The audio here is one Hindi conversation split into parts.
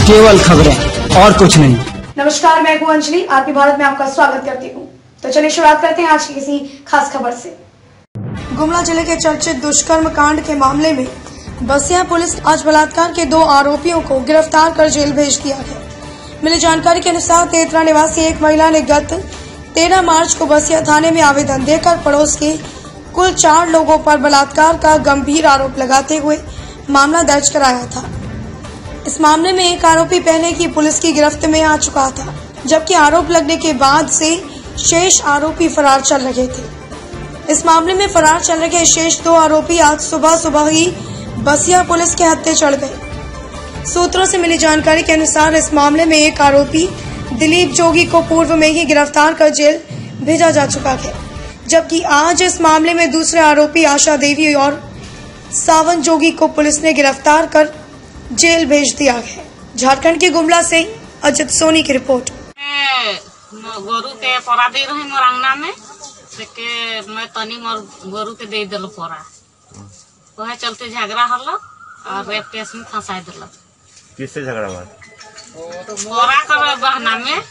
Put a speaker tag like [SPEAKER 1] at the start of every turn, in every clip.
[SPEAKER 1] केवल खबरें और कुछ नहीं।
[SPEAKER 2] नमस्कार, मैं हूं अंजलि, आपके भारत में आपका स्वागत करती हूं। तो चलिए शुरुआत करते हैं आज की किसी खास खबर से। गुमला जिले के चर्चित दुष्कर्म कांड के मामले में बसिया पुलिस आज बलात्कार के 2 आरोपियों को गिरफ्तार कर जेल भेज दिया गया। मिली जानकारी के अनुसार तेतरा निवासी एक महिला ने गत 13 मार्च को बसिया थाने में आवेदन देकर पड़ोस के कुल 4 लोगों पर बलात्कार का गंभीर आरोप लगाते हुए मामला दर्ज कराया था। इस मामले में एक आरोपी पहले की पुलिस की गिरफ्त में आ चुका था, जबकि आरोप लगने के बाद से शेष आरोपी फरार चल रहे थे। इस मामले में फरार चल रहे शेष 2 आरोपी आज सुबह ही बसिया पुलिस के हत्थे चढ़ गए। सूत्रों से मिली जानकारी के अनुसार इस मामले में एक आरोपी दिलीप जोगी को पूर्व में ही गिरफ्तार कर जेल भेजा जा चुका है, जबकि आज इस मामले में दूसरे आरोपी आशा देवी और सावन जोगी को पुलिस ने गिरफ्तार कर जेल भेज दिया है। झारखंड के गुमला से अजित सोनी की रिपोर्ट।
[SPEAKER 3] गोरु के परा दे रही मोर अंगना में के मैं तनी मोर गोरु के दे दिल परा, वह चलते झगड़ा हल और रेप केस में फंसा दिल।
[SPEAKER 4] किससे झगड़ा हुआ?
[SPEAKER 3] परा कर बहना में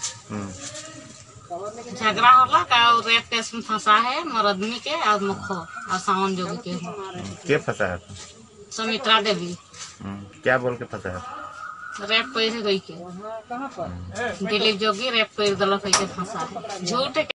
[SPEAKER 3] झगड़ा होला का रेप केस में फंसा है मोर आदमी के और मुखो और सावन जोगी के
[SPEAKER 4] फंसा है?
[SPEAKER 3] सुमित्रा देवी।
[SPEAKER 4] क्या बोल के फंसा है?
[SPEAKER 3] रेप कर गई के दिलीप जोगी रेप कर दिल फंसा है। झूठ